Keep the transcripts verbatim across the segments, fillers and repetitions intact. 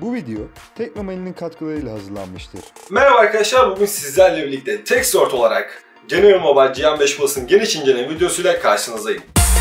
Bu video Teknomani'nin katkılarıyla hazırlanmıştır. Merhaba arkadaşlar, bugün sizlerle birlikte TechSort olarak General Mobile G M beş Plus'ın geniş inceleme videosuyla karşınızdayım.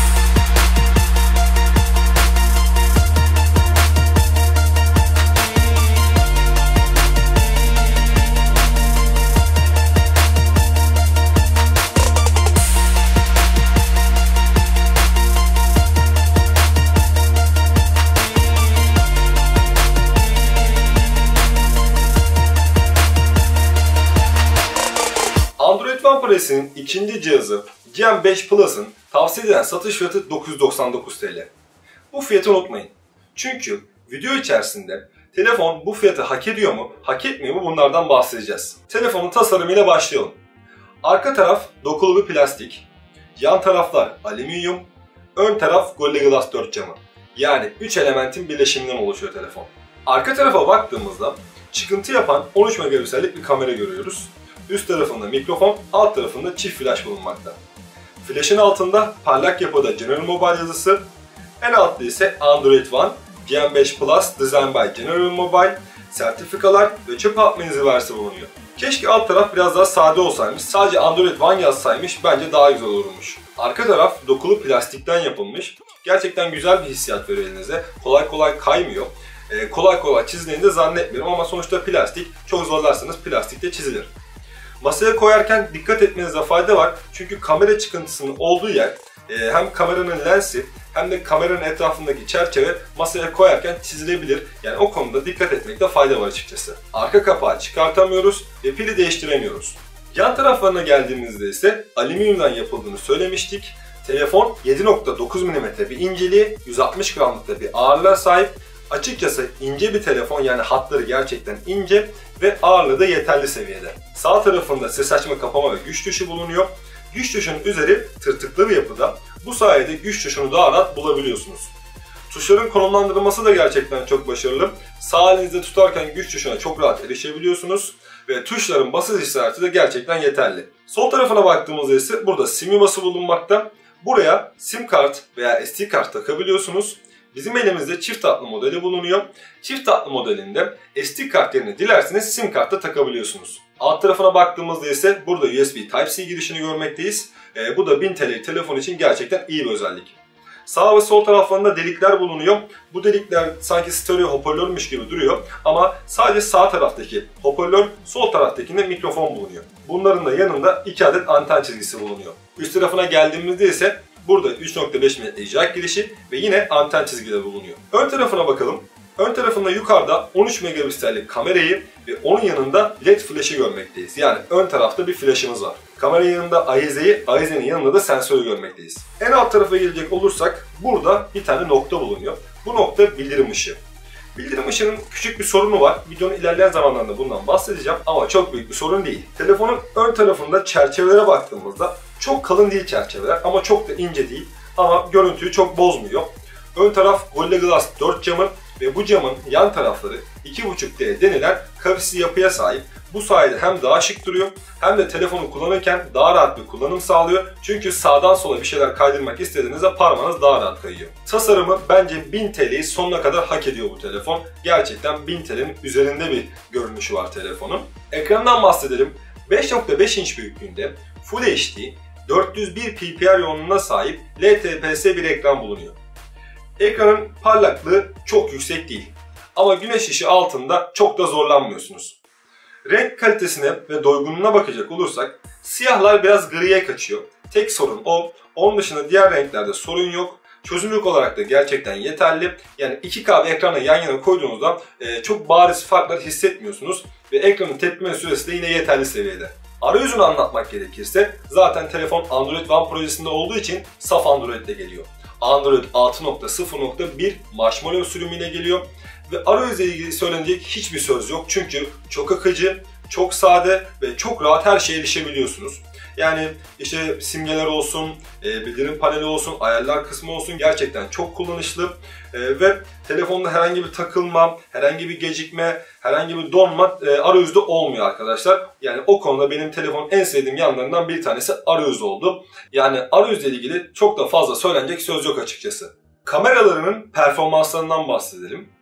Android One Press'in ikinci cihazı G M beş Plus'ın tavsiye edilen satış fiyatı dokuz yüz doksan dokuz TL. Bu fiyatı unutmayın. Çünkü video içerisinde telefon bu fiyatı hak ediyor mu, hak etmiyor mu bunlardan bahsedeceğiz. Telefonun tasarımıyla başlayalım. Arka taraf dokulu bir plastik, yan taraflar alüminyum, ön taraf Gorilla Glass dört camı. Yani üç elementin birleşiminden oluşuyor telefon. Arka tarafa baktığımızda çıkıntı yapan on üç megapiksellik bir kamera görüyoruz. Üst tarafında mikrofon, alt tarafında çift flash bulunmakta. Flash'ın altında parlak yapıda General Mobile yazısı, en altta ise Android One, G M beş Plus, Designed by General Mobile, sertifikalar ve çöp atma inzivarisi bulunuyor. Keşke alt taraf biraz daha sade olsaymış, sadece Android One yazsaymış, bence daha güzel olurmuş. Arka taraf dokulu plastikten yapılmış, gerçekten güzel bir hissiyat veriyor elinize, kolay kolay kaymıyor. Ee, kolay kolay çizildiğini de zannetmiyorum ama sonuçta plastik, çok zorlarsanız plastikte çizilir. Masaya koyarken dikkat etmenize fayda var çünkü kamera çıkıntısının olduğu yer e, hem kameranın lensi hem de kameranın etrafındaki çerçeve masaya koyarken çizilebilir. Yani o konuda dikkat etmekte fayda var açıkçası. Arka kapağı çıkartamıyoruz ve pili değiştiremiyoruz. Yan taraflarına geldiğimizde ise alüminyumdan yapıldığını söylemiştik. Telefon yedi nokta dokuz milimetre bir inceliği, yüz altmış gramlıkta bir ağırlığa sahip. Açıkçası ince bir telefon, yani hatları gerçekten ince ve ağırlığı da yeterli seviyede. Sağ tarafında ses açma, kapama ve güç tuşu bulunuyor. Güç tuşunun üzeri tırtıklı bir yapıda. Bu sayede güç tuşunu daha rahat bulabiliyorsunuz. Tuşların konumlandırılması da gerçekten çok başarılı. Sağ elinizde tutarken güç tuşuna çok rahat erişebiliyorsunuz. Ve tuşların basış işareti de gerçekten yeterli. Sol tarafına baktığımızda ise burada sim yuvası bulunmakta. Buraya sim kart veya S D kart takabiliyorsunuz. Bizim elimizde çift hatlı modeli bulunuyor. Çift hatlı modelinde S D kart yerine dilerseniz sim kartı takabiliyorsunuz. Alt tarafına baktığımızda ise burada U S B Type-C girişini görmekteyiz. E, bu da bin TL'lik telefon için gerçekten iyi bir özellik. Sağ ve sol taraflarında delikler bulunuyor. Bu delikler sanki stereo hoparlörmüş gibi duruyor ama sadece sağ taraftaki hoparlör, sol taraftakinde mikrofon bulunuyor. Bunların da yanında iki adet anten çizgisi bulunuyor. Üst tarafına geldiğimizde ise burada üç nokta beş milimetre jack girişi ve yine anten çizgileri bulunuyor. Ön tarafına bakalım. Ön tarafında yukarıda on üç megapiksellik kamerayı ve onun yanında led flash'ı görmekteyiz. Yani ön tarafta bir flash'ımız var. Kameranın yanında ahizeyi, ahizenin yanında da sensörü görmekteyiz. En alt tarafa gelecek olursak burada bir tane nokta bulunuyor. Bu nokta bildirim ışığı. Bildirim ışığının küçük bir sorunu var. Videonun ilerleyen zamanlarında bundan bahsedeceğim ama çok büyük bir sorun değil. Telefonun ön tarafında çerçevelere baktığımızda çok kalın değil çerçeveler ama çok da ince değil ama görüntüyü çok bozmuyor. Ön taraf Gorilla Glass dört camı ve bu camın yan tarafları iki buçuk D denilen kavisli yapıya sahip. Bu sayede hem daha şık duruyor hem de telefonu kullanırken daha rahat bir kullanım sağlıyor. Çünkü sağdan sola bir şeyler kaydırmak istediğinizde parmağınız daha rahat kayıyor. Tasarımı bence bin TL'yi sonuna kadar hak ediyor bu telefon. Gerçekten bin TL'nin üzerinde bir görünüşü var telefonun. Ekrandan bahsedelim. beş nokta beş inç büyüklüğünde Full H D dört yüz bir P P R yoğunluğuna sahip L T P S bir ekran bulunuyor. Ekranın parlaklığı çok yüksek değil ama güneş ışığı altında çok da zorlanmıyorsunuz. Renk kalitesine ve doygunluğuna bakacak olursak siyahlar biraz griye kaçıyor. Tek sorun o. Onun dışında diğer renklerde sorun yok. Çözünürlük olarak da gerçekten yeterli. Yani iki K bir ekranla yan yana koyduğunuzda e, çok bariz farklar hissetmiyorsunuz. Ve ekranın tepkime süresi de yine yeterli seviyede. Arayüzünü anlatmak gerekirse zaten telefon Android One projesinde olduğu için saf Android ile geliyor. Android altı nokta sıfır nokta bir Marshmallow sürümüyle geliyor. Ve arayüzle ilgili söylenecek hiçbir söz yok çünkü çok akıcı, çok sade ve çok rahat her şeye erişebiliyorsunuz. Yani işte simgeler olsun, bildirim paneli olsun, ayarlar kısmı olsun gerçekten çok kullanışlı. Ve telefonda herhangi bir takılma, herhangi bir gecikme, herhangi bir donma arayüzde olmuyor arkadaşlar. Yani o konuda benim telefonun en sevdiğim yanlarından bir tanesi arayüz oldu. Yani arayüzle ilgili çok da fazla söylenecek söz yok açıkçası. Kameralarının performanslarından bahsedelim.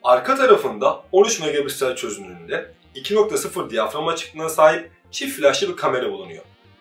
Arka tarafında on üç megapiksel çözünürlüğünde iki nokta sıfır diyafram açıklığına sahip çift flaşlı bir kamera bulunuyor.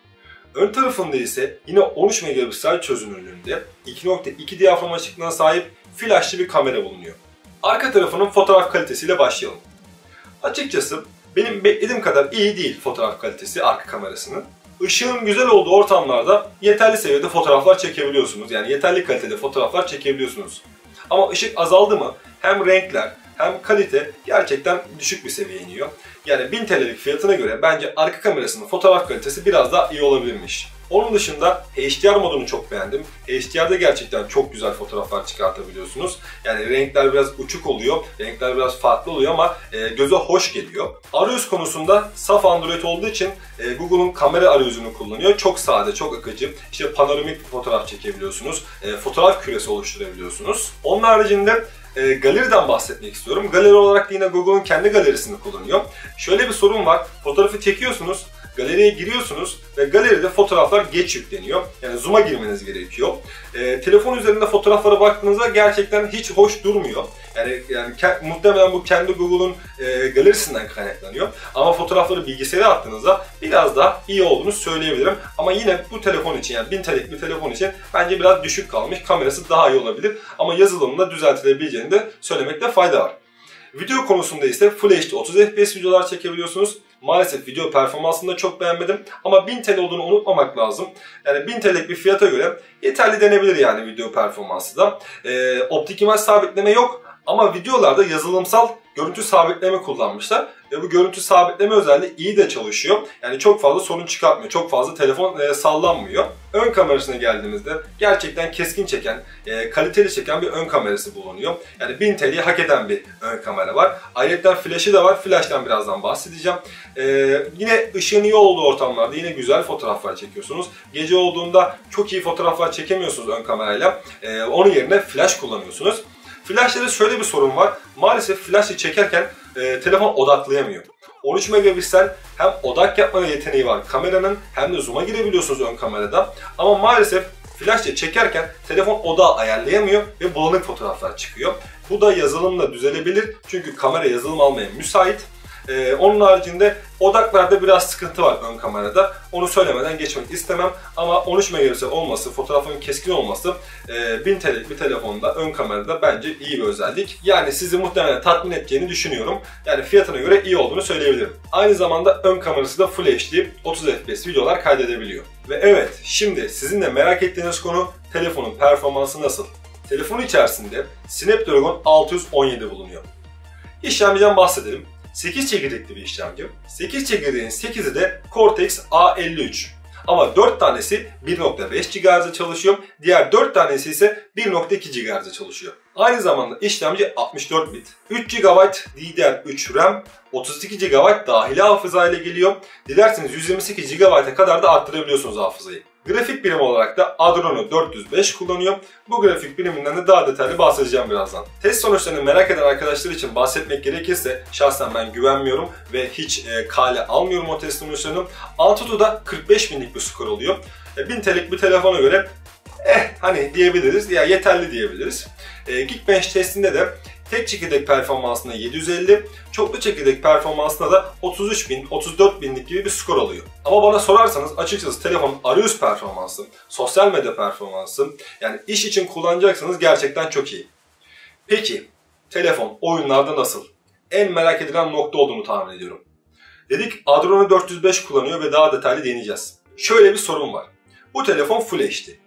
Ön tarafında ise yine on üç megapiksel çözünürlüğünde iki nokta iki diyafram açıklığına sahip flaşlı bir kamera bulunuyor. Arka tarafının fotoğraf kalitesiyle başlayalım. Açıkçası benim beklediğim kadar iyi değil fotoğraf kalitesi arka kamerasının. Işığın güzel olduğu ortamlarda yeterli seviyede fotoğraflar çekebiliyorsunuz. Yani yeterli kalitede fotoğraflar çekebiliyorsunuz. Ama ışık azaldı mı hem renkler hem kalite gerçekten düşük bir seviyeye iniyor. Yani bin T L'lik fiyatına göre bence arka kamerasının fotoğraf kalitesi biraz daha iyi olabilirmiş. Onun dışında H D R modunu çok beğendim. H D R'de gerçekten çok güzel fotoğraflar çıkartabiliyorsunuz. Yani renkler biraz uçuk oluyor, renkler biraz farklı oluyor ama e, göze hoş geliyor. Arayüz konusunda saf Android olduğu için e, Google'un kamera arayüzünü kullanıyor. Çok sade, çok akıcı. İşte panoramik bir fotoğraf çekebiliyorsunuz, e, fotoğraf küresi oluşturabiliyorsunuz. Onun haricinde E, galeriden bahsetmek istiyorum. Galeri olarak da yine Google'un kendi galerisini kullanıyor. Şöyle bir sorun var. Fotoğrafı çekiyorsunuz, galeriye giriyorsunuz ve galeride fotoğraflar geç yükleniyor. Yani zoom'a girmeniz gerekiyor. E, telefon üzerinde fotoğraflara baktığınızda gerçekten hiç hoş durmuyor. Yani, yani muhtemelen bu kendi Google'un e, galerisinden kaynaklanıyor. Ama fotoğrafları bilgisayara attığınızda biraz daha iyi olduğunu söyleyebilirim. Ama yine bu telefon için, yani bin T L'lik bir telefon için bence biraz düşük kalmış. Kamerası daha iyi olabilir. Ama yazılımında düzeltilebileceğini de söylemekte fayda var. Video konusunda ise Full H D otuz F P S videolar çekebiliyorsunuz. Maalesef video performansını da çok beğenmedim ama bin T L olduğunu unutmamak lazım. Yani bin T L'lik bir fiyata göre yeterli denebilir yani video performansı da. Ee, optik imaj sabitleme yok ama videolarda yazılımsal görüntü sabitleme kullanmışlar. Ve bu görüntü sabitleme özelliği iyi de çalışıyor. Yani çok fazla sorun çıkartmıyor. Çok fazla telefon e, sallanmıyor. Ön kamerasına geldiğimizde gerçekten keskin çeken, e, kaliteli çeken bir ön kamerası bulunuyor. Yani bin T L'yi hak eden bir ön kamera var. Ayrıca flash'ı da var. Flash'tan birazdan bahsedeceğim. E, yine ışığın iyi olduğu ortamlarda yine güzel fotoğraflar çekiyorsunuz. Gece olduğunda çok iyi fotoğraflar çekemiyorsunuz ön kamerayla. E, onun yerine flash kullanıyorsunuz. Flash'ta da şöyle bir sorun var. Maalesef flash'ı çekerken e, telefon odaklayamıyor. on üç megapiksel hem odak yapma yeteneği var kameranın hem de zoom'a girebiliyorsunuz ön kamerada. Ama maalesef flash'la çekerken telefon odağı ayarlayamıyor ve bulanık fotoğraflar çıkıyor. Bu da yazılımla düzelebilir çünkü kamera yazılım almaya müsait. Ee, onun haricinde odaklarda biraz sıkıntı var ön kamerada. Onu söylemeden geçmek istemem. Ama on üç megapiksel olması, fotoğrafın keskin olması e, bin T L'lik bir telefonda ön kamerada bence iyi bir özellik. Yani sizi muhtemelen tatmin edeceğini düşünüyorum. Yani fiyatına göre iyi olduğunu söyleyebilirim. Aynı zamanda ön kamerası da Full H D otuz F P S videolar kaydedebiliyor. Ve evet, şimdi sizin de merak ettiğiniz konu telefonun performansı nasıl? Telefon içerisinde Snapdragon altı yüz on yedi bulunuyor. İşlemciden bahsedelim. sekiz çekirdekli bir işlemci. sekiz çekirdeğin sekizi de Cortex A elli üç. Ama dört tanesi bir nokta beş gigahertz'e çalışıyor. Diğer dört tanesi ise bir nokta iki gigahertz'e çalışıyor. Aynı zamanda işlemci altmış dört bit. üç gigabayt D D R üç RAM, otuz iki gigabayt dahili hafıza ile geliyor. Dilerseniz yüz yirmi sekiz gigabayt'a kadar da arttırabiliyorsunuz hafızayı. Grafik birimi olarak da Adreno dört yüz beş kullanıyor. Bu grafik biriminden de daha detaylı bahsedeceğim birazdan. Test sonuçlarını merak eden arkadaşlar için bahsetmek gerekirse şahsen ben güvenmiyorum ve hiç e, kale almıyorum o test sonuçlarını. Antutu'da kırk beş binlik bir skor oluyor. E, bin T L'lik bir telefona göre eh hani diyebiliriz ya yeterli diyebiliriz. E, Geekbench testinde de tek çekirdek performansına yedi yüz elli, çoklu çekirdek performansına da otuz üç bin, otuz dört binlik gibi bir skor alıyor. Ama bana sorarsanız açıkçası telefonun arayüz performansı, sosyal medya performansı, yani iş için kullanacaksanız gerçekten çok iyi. Peki, telefon oyunlarda nasıl? En merak edilen nokta olduğunu tahmin ediyorum. Dedik Adreno dört yüz beş kullanıyor ve daha detaylı deneyeceğiz. Şöyle bir sorun var. Bu telefon Full H D.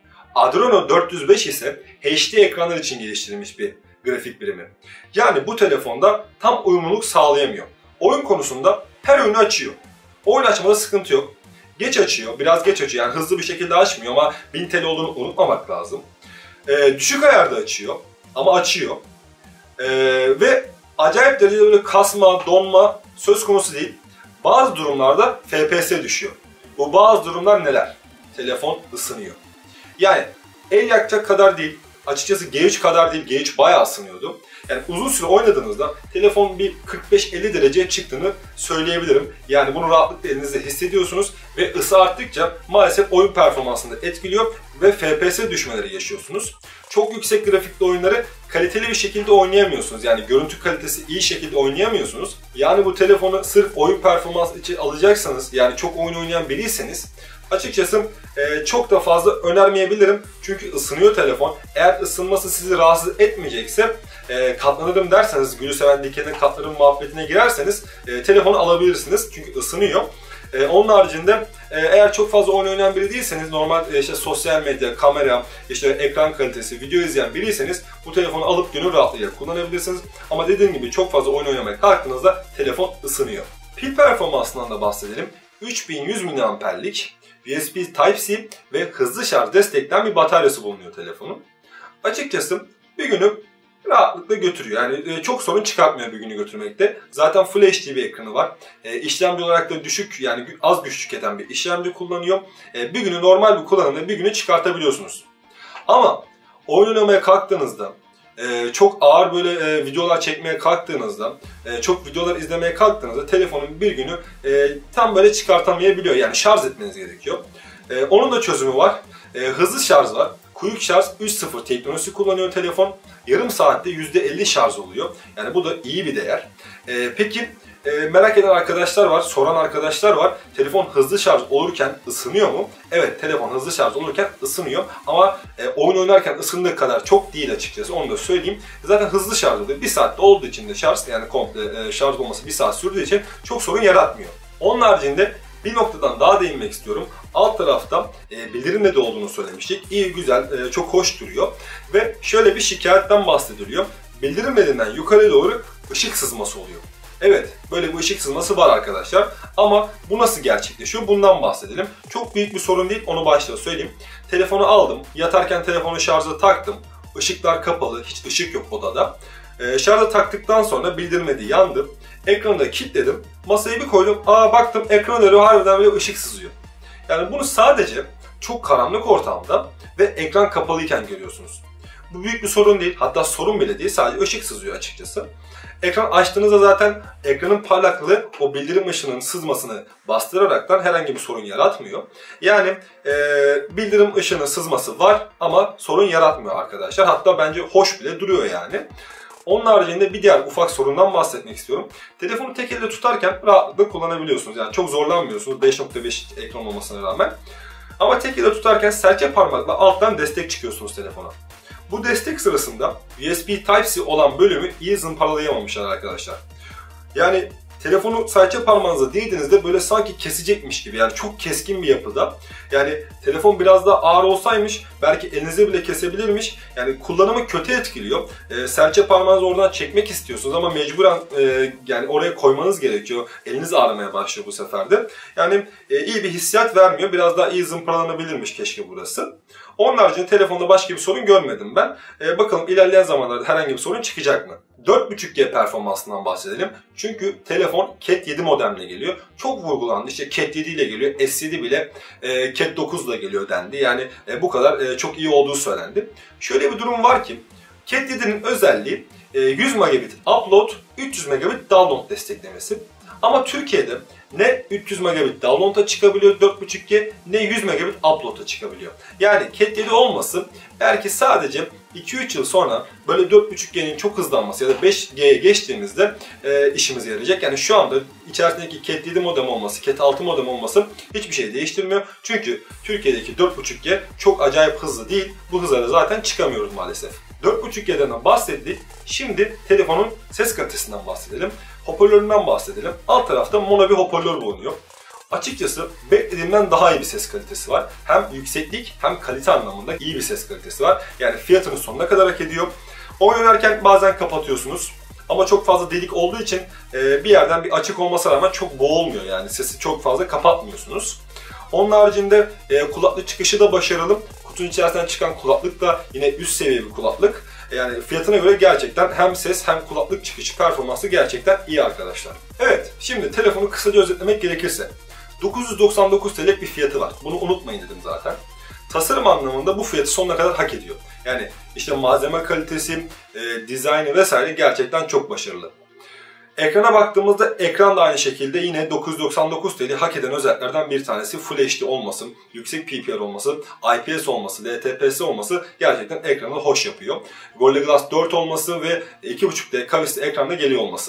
Adreno dört yüz beş ise H D ekranlar için geliştirilmiş bir grafik birimi. Yani bu telefonda tam uyumluluk sağlayamıyor. Oyun konusunda her oyunu açıyor. Oyun açmada sıkıntı yok. Geç açıyor, biraz geç açıyor. Yani hızlı bir şekilde açmıyor ama bin T L olduğunu unutmamak lazım. Ee, düşük ayarda açıyor ama açıyor. Ee, ve acayip derecede böyle kasma, donma söz konusu değil. Bazı durumlarda F P S düşüyor. Bu bazı durumlar neler? Telefon ısınıyor. Yani el yakacak kadar değil açıkçası G üç kadar değil, G üç bayağı ısınıyordu. Yani uzun süre oynadığınızda telefon bir kırk beş elli dereceye çıktığını söyleyebilirim. Yani bunu rahatlıkla elinizde hissediyorsunuz ve ısı arttıkça maalesef oyun performansını etkiliyor ve F P S düşmeleri yaşıyorsunuz. Çok yüksek grafikli oyunları kaliteli bir şekilde oynayamıyorsunuz. Yani görüntü kalitesi iyi şekilde oynayamıyorsunuz. Yani bu telefonu sırf oyun performansı için alacaksanız, yani çok oyun oynayan biriyseniz açıkçası e, çok da fazla önermeyebilirim. Çünkü ısınıyor telefon. Eğer ısınması sizi rahatsız etmeyecekse, e, katlanırım derseniz, gülü seven dikene katlanırım muhabbetine girerseniz e, telefonu alabilirsiniz. Çünkü ısınıyor. E, onun haricinde e, eğer çok fazla oyun oynayan biri değilseniz, normal e, işte sosyal medya, kamera, işte ekran kalitesi, video izleyen biriyseniz bu telefonu alıp gönül rahatlığıyla kullanabilirsiniz. Ama dediğim gibi çok fazla oyun oynamaya kalktığınızda telefon ısınıyor. Pil performansından da bahsedelim. üç bin yüz miliamperlik U S B Type-C ve hızlı şarj destekleyen bir bataryası bulunuyor telefonun. Açıkçası bir günü rahatlıkla götürüyor. Yani çok sorun çıkartmıyor bir günü götürmekte. Zaten Full H D bir ekranı var. E, işlemci olarak da düşük, yani az güç tüketen bir işlemci kullanıyor. E, bir günü normal bir kullanımda bir günü çıkartabiliyorsunuz. Ama oyun oynamaya kalktığınızda, e, çok ağır böyle e, videolar çekmeye kalktığınızda, e, çok videolar izlemeye kalktığınızda telefonun bir günü e, tam böyle çıkartamayabiliyor. Yani şarj etmeniz gerekiyor. E, onun da çözümü var. E, hızlı şarj var. Quick Charge üç nokta sıfır teknolojisi kullanıyor telefon. Yarım saatte yüzde elli şarj oluyor. Yani bu da iyi bir değer. Ee, peki e, merak eden arkadaşlar var, soran arkadaşlar var. Telefon hızlı şarj olurken ısınıyor mu? Evet, telefon hızlı şarj olurken ısınıyor. Ama e, oyun oynarken ısındığı kadar çok değil açıkçası. Onu da söyleyeyim. Zaten hızlı şarj oluyor. Bir saatte olduğu için de şarj, yani komple e, şarj olması bir saat sürdüğü için çok sorun yaratmıyor. Onun haricinde bir noktadan daha değinmek istiyorum. Alt tarafta e, bildirim L E D olduğunu söylemiştik. İyi, güzel, e, çok hoş duruyor. Ve şöyle bir şikayetten bahsediliyor. Bildirim L E D'den yukarı doğru ışık sızması oluyor. Evet, böyle bir ışık sızması var arkadaşlar. Ama bu nasıl gerçekleşiyor? Bundan bahsedelim. Çok büyük bir sorun değil, onu başta söyleyeyim. Telefonu aldım, yatarken telefonu şarja taktım. Işıklar kapalı, hiç ışık yok odada. E, şarja taktıktan sonra bildirim L E D yandı. Ekranı da kilitledim. Masaya bir koydum. Aa, baktım ekran önü harbiden böyle ışık sızıyor. Yani bunu sadece çok karanlık ortamda ve ekran kapalıyken görüyorsunuz. Bu büyük bir sorun değil. Hatta sorun bile değil. Sadece ışık sızıyor açıkçası. Ekran açtığınızda zaten ekranın parlaklığı o bildirim ışığının sızmasını bastıraraktan herhangi bir sorun yaratmıyor. Yani e, bildirim ışığının sızması var ama sorun yaratmıyor arkadaşlar. Hatta bence hoş bile duruyor yani. Onun haricinde bir diğer ufak sorundan bahsetmek istiyorum. Telefonu tek elde tutarken rahatlıkla kullanabiliyorsunuz. Yani çok zorlanmıyorsunuz beş nokta beş ekran olmasına rağmen. Ama tek elde tutarken serçe parmakla alttan destek çıkıyorsunuz telefona. Bu destek sırasında U S B Type-C olan bölümü iyi zımparalayamamışlar arkadaşlar. Yani telefonu serçe parmağınıza değdiğinizde böyle sanki kesecekmiş gibi, yani çok keskin bir yapıda. Yani telefon biraz daha ağır olsaymış belki elinize bile kesebilirmiş. Yani kullanımı kötü etkiliyor. E, serçe parmağınızı oradan çekmek istiyorsunuz ama mecburen e, yani oraya koymanız gerekiyor. Eliniz ağrımaya başlıyor bu sefer de. Yani e, iyi bir hissiyat vermiyor. Biraz daha iyi zımparalanabilirmiş keşke burası. Onun haricinde telefonda başka bir sorun görmedim ben. E, bakalım ilerleyen zamanlarda herhangi bir sorun çıkacak mı? dört buçuk G performansından bahsedelim. Çünkü telefon Cat yedi modemle geliyor. Çok vurgulandı. İşte Cat yedi ile geliyor. S yedi bile e, Cat dokuz ile geliyor dendi. Yani e, bu kadar e, çok iyi olduğu söylendi. Şöyle bir durum var ki Cat yedi'nin özelliği e, yüz megabit upload, üç yüz megabit download desteklemesi. Ama Türkiye'de ne üç yüz megabit download'a çıkabiliyor dört buçuk G ne yüz megabit upload'a çıkabiliyor. Yani Cat yedi olması belki sadece iki üç yıl sonra böyle dört buçuk G'nin çok hızlanması ya da beş G'ye geçtiğimizde e, işimize yarayacak. Yani şu anda içerisindeki Cat yedi modem olması, Cat altı modem olması hiçbir şey değiştirmiyor. Çünkü Türkiye'deki dört buçuk G çok acayip hızlı değil. Bu hızlara zaten çıkamıyoruz maalesef. dört buçuk G'den bahsettik. Şimdi telefonun ses kalitesinden bahsedelim. Hoparlöründen bahsedelim. Alt tarafta mono bir hoparlör bulunuyor. Açıkçası beklediğimden daha iyi bir ses kalitesi var. Hem yükseklik hem kalite anlamında iyi bir ses kalitesi var. Yani fiyatını sonuna kadar hak ediyor. Oyun oynarken bazen kapatıyorsunuz. Ama çok fazla delik olduğu için bir yerden bir açık olmasına rağmen çok boğulmuyor. Yani sesi çok fazla kapatmıyorsunuz. Onun haricinde kulaklık çıkışı da başarılı. Kutunun içerisinden çıkan kulaklık da yine üst seviye bir kulaklık. Yani fiyatına göre gerçekten hem ses hem kulaklık çıkışı performansı gerçekten iyi arkadaşlar. Evet, şimdi telefonu kısaca özetlemek gerekirse dokuz yüz doksan dokuz T L'lik bir fiyatı var. Bunu unutmayın dedim zaten. Tasarım anlamında bu fiyatı sonuna kadar hak ediyor. Yani işte malzeme kalitesi, e, dizaynı vesaire gerçekten çok başarılı. Ekrana baktığımızda ekran da aynı şekilde yine dokuz yüz doksan dokuz T L hak eden özelliklerden bir tanesi. Full H D olması, yüksek P P R olması, I P S olması, L T P S olması gerçekten ekranı hoş yapıyor. Gorilla Glass dört olması ve iki buçuk D kavisli ekranda geliyor olması.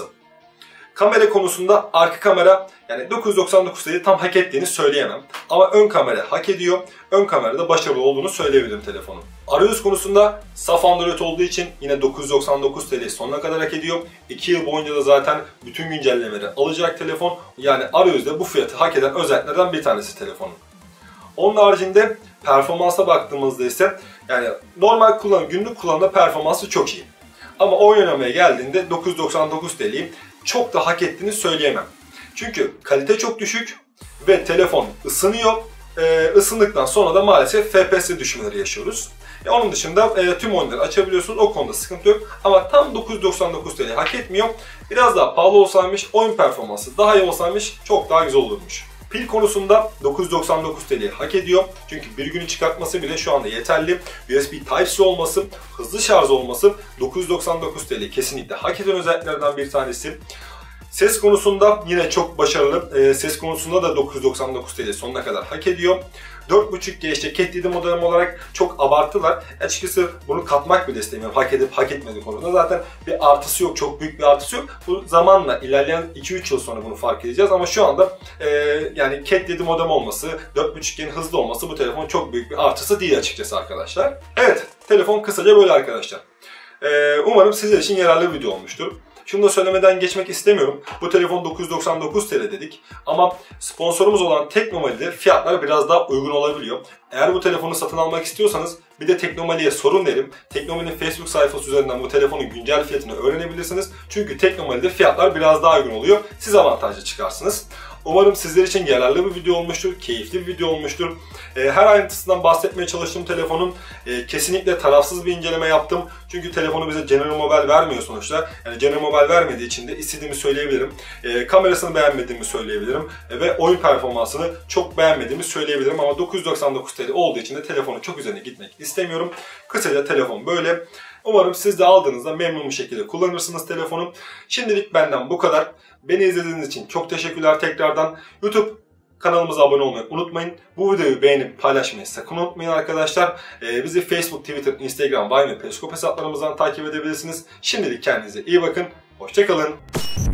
Kamera konusunda arka kamera yani dokuz yüz doksan dokuz T L'yi tam hak ettiğini söyleyemem. Ama ön kamera hak ediyor. Ön kamerada başarılı olduğunu söyleyebilirim telefonun. Arayüz konusunda saf Android olduğu için yine dokuz yüz doksan dokuz T L'yi sonuna kadar hak ediyor. iki yıl boyunca da zaten bütün güncellemeleri alacak telefon. Yani arayüzde bu fiyatı hak eden özelliklerden bir tanesi telefonun. Onun haricinde performansa baktığımızda ise yani normal kullanım, günlük kullanımda performansı çok iyi. Ama oyun oynamaya geldiğinde dokuz yüz doksan dokuz T L'yi çok da hak ettiğini söyleyemem. Çünkü kalite çok düşük ve telefon ısınıyor. Ee, ısındıktan sonra da maalesef F P S düşmeleri yaşıyoruz. E, onun dışında e, tüm oyunları açabiliyorsunuz. O konuda sıkıntı yok. Ama tam dokuz yüz doksan dokuz T L'yi hak etmiyor. Biraz daha pahalı olsaymış, oyun performansı daha iyi olsaymış çok daha güzel olurmuş. Pil konusunda dokuz yüz doksan dokuz T L'yi hak ediyor. Çünkü bir günü çıkartması bile şu anda yeterli. U S B Type-C olması, hızlı şarj olması dokuz yüz doksan dokuz T L'yi kesinlikle hak eden özelliklerden bir tanesi. Ses konusunda yine çok başarılı. E, ses konusunda da dokuz yüz doksan dokuz T L sonuna kadar hak ediyor. dört buçuk G işte Cat yedi modem olarak çok abarttılar. Açıkçası bunu katmak bile istemiyorum. Hak edip hak etmediği konusunda zaten bir artısı yok. Çok büyük bir artısı yok. Bu zamanla ilerleyen iki üç yıl sonra bunu fark edeceğiz. Ama şu anda e, yani Cat yedi modem olması, dört buçuk G'nin hızlı olması bu telefonun çok büyük bir artısı değil açıkçası arkadaşlar. Evet, telefon kısaca böyle arkadaşlar. E, umarım sizler için yararlı bir video olmuştur. Şunu da söylemeden geçmek istemiyorum. Bu telefon dokuz yüz doksan dokuz T L dedik. Ama sponsorumuz olan Teknomali'de fiyatlar biraz daha uygun olabiliyor. Eğer bu telefonu satın almak istiyorsanız bir de Teknomali'ye sorun derim. Teknomali'nin Facebook sayfası üzerinden bu telefonun güncel fiyatını öğrenebilirsiniz. Çünkü Teknomali'de fiyatlar biraz daha uygun oluyor. Siz avantajlı çıkarsınız. Umarım sizler için yararlı bir video olmuştur, keyifli bir video olmuştur. Her ayrıntısından bahsetmeye çalıştığım telefonun kesinlikle tarafsız bir inceleme yaptım. Çünkü telefonu bize General Mobile vermiyor sonuçta. Yani General Mobile vermediği için de istediğimi söyleyebilirim. Kamerasını beğenmediğimi söyleyebilirim. Ve oyun performansını çok beğenmediğimi söyleyebilirim. Ama dokuz yüz doksan dokuz T L olduğu için de telefonun çok üzerine gitmek istemiyorum. Kısaca telefon böyle. Umarım siz de aldığınızda memnun bir şekilde kullanırsınız telefonu. Şimdilik benden bu kadar. Beni izlediğiniz için çok teşekkürler tekrardan. YouTube kanalımıza abone olmayı unutmayın. Bu videoyu beğenip paylaşmayı sakın unutmayın arkadaşlar. Ee, bizi Facebook, Twitter, Instagram, Vine ve Periscope hesaplarımızdan takip edebilirsiniz. Şimdilik kendinize iyi bakın. Hoşça kalın.